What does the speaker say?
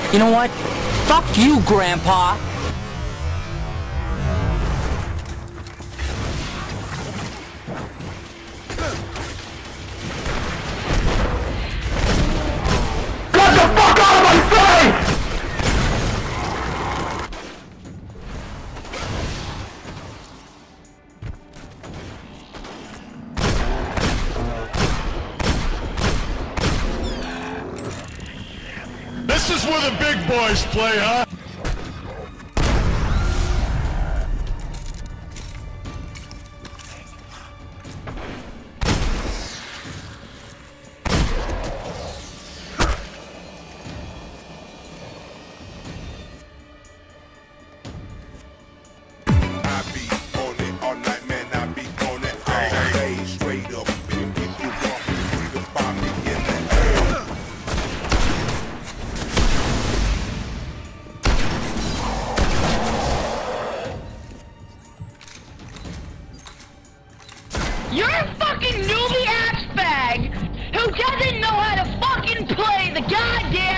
You know what? Fuck you, Grandpa! Get the fuck out of my face! This is where the big boys play, huh? I be on it all night, man. I be on it all day. Straight up, if you walk me, you find me in the air. You're a fucking newbie ass fag who doesn't know how to fucking play the goddamn